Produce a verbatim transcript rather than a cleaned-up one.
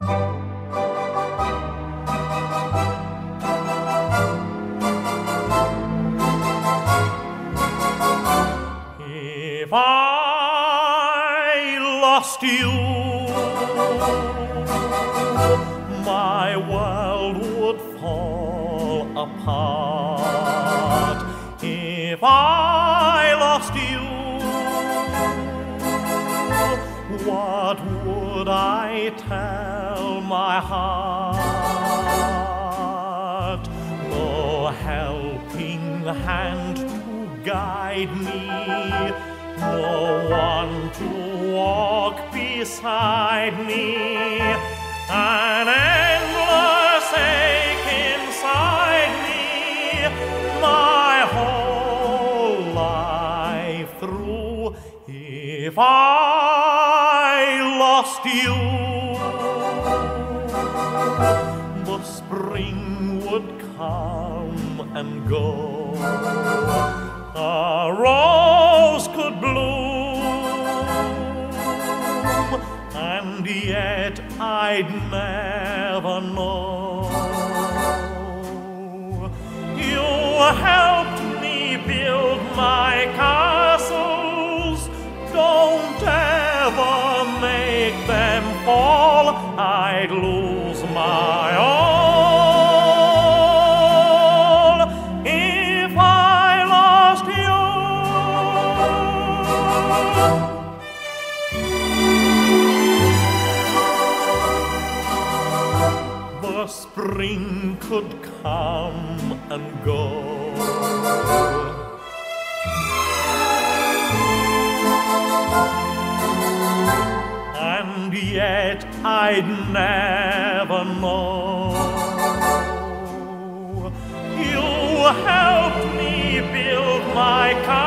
If I lost you, my world would fall apart. If I lost you, what would I tell my heart? No helping hand to guide me, no one to walk beside me, an endless ache inside me, my whole life through. If I lost you, the spring would come and go, a rose could bloom, and yet I'd never know. You helped me build my castles, don't ever make them fall, I'd lose my all. If I lost you, the spring could come and go, and yet I'd never know. You helped me build my castle,